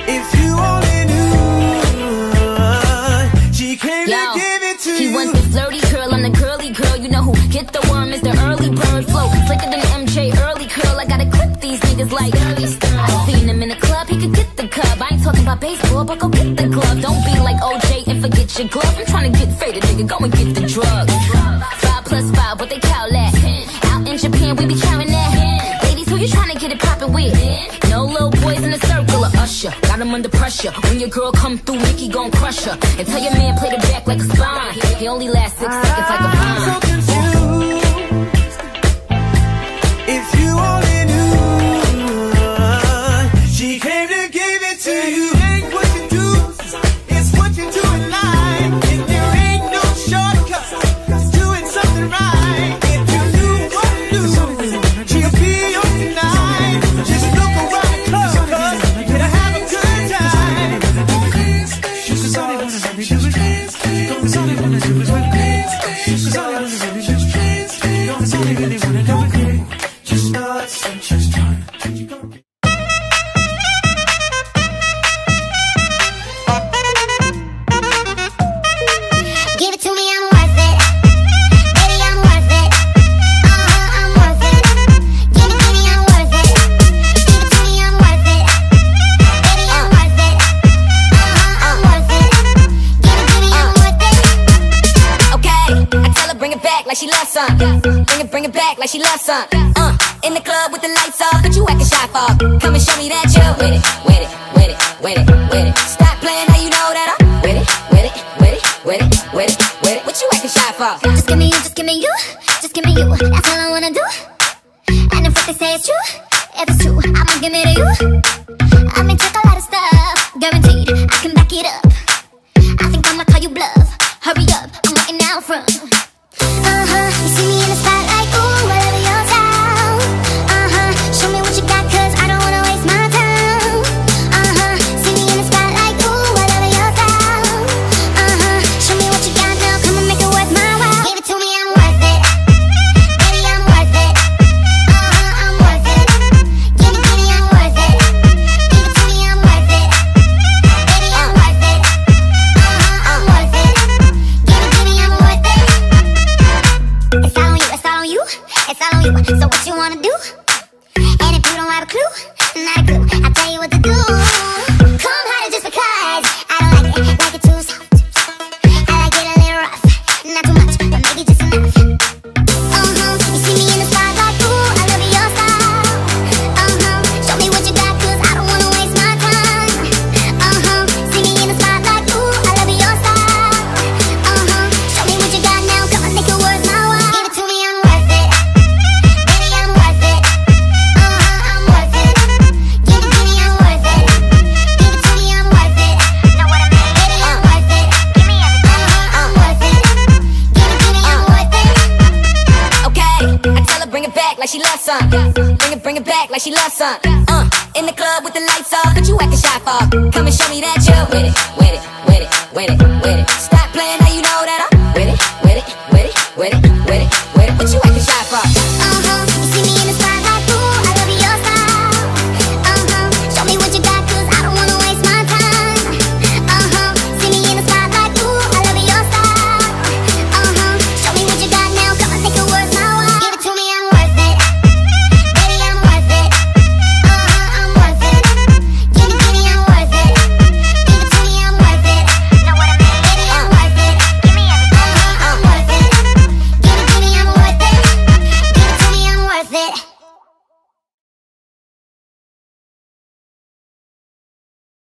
If you only knew, she came to give it to you. He wants the flirty curl, I'm the curly girl. You know who get the worm is the early bird flow. Slicker than MJ, early curl. I gotta clip these niggas like early star. I seen him in the club, he could get the cub. I ain't talking about baseball, but go get the glove. Don't be like OJ and forget your glove. I'm trying to get faded, nigga, go and get the drug. 5 + 5, what they call that? Out in Japan, we be counting that. Ladies, who you trying to get it poppin' with? No little boys in the circle of Usher. Got him under pressure. When your girl come through, Nicki gon' crush her. And tell your man play the back like a spine. He only lasts 6 seconds like a vine. So confused. If you only knew, she came to give it to you. Ain't what you do, it's what you do in life. And there ain't no shortcut to doing something right. If you knew what to do, she'll be on tonight. Just look around the club, cause you're gonna have a good time. Cause all they wanna do is dance. Cause all they wanna do is dance. Cause all they wanna do is just dance. Cause all they really wanna do is dance. Just us and just time. Give it to me, I'm worth it. Baby, I'm worth it. I'm worth it. Give me, I'm worth it. Give it to me, I'm worth it. Baby, I'm worth it. I'm worth it. Give me, I'm worth it. Okay, I tell her bring it back like she loves some. Bring it back like she loves some. In the club with the lights off, but you acting shy for. Come and show me that you're with it, with it, with it, with it, with it. Stop playing, now you know that I'm with it, with it, with it, with it, with it, with it. What you acting shy for? Just give me you, just give me you, just give me you. That's all I wanna do. And if what they say is true, if it's true, I'ma give it to you. I may take a lot of stuff, guaranteed I can back it up. I think I'ma call you bluff. Hurry up, I'm waiting out front. You see me in the spotlight, ooh, whatever your style. Show me what you got, cause I don't wanna waste my time. See me in the spotlight, ooh, whatever your style. Show me what you got now, come and make it worth my while. Give it to me, I'm worth it. Baby, I'm worth it. I'm worth it. Give me, I'm worth it. Give it to me, I'm worth it. Baby, I'm worth it. I'm worth it. Give me, I'm worth it. It's all on you, it's all on you, it's all on you. So what you wanna do? And if you don't have a clue, not a clue, I'll tell you what to do. Come harder just because I don't like it too soft. I like it a little rough, not too much, but maybe just enough. You see me in the spotlight, ooh, I love your style. Show me what you got, cause I don't wanna waste my time. See me in the spotlight, ooh, I love your style. Show me what you got now, come and make it worth my while. Give it to me, I'm worth it. Baby, I'm worth it. I'm worth it. Give me, I'm worth it. Give it to me, I'm worth it. Know what I mean? Baby, I'm worth it. Give me everything. I'm worth it. Give me, I'm worth it. Okay, I tell her bring it back like she loves some. Bring it back like she loves some. In the club with the lights off, but you acting shy for. Come and show me that you're with it, with it, with it, with it, with it. Stop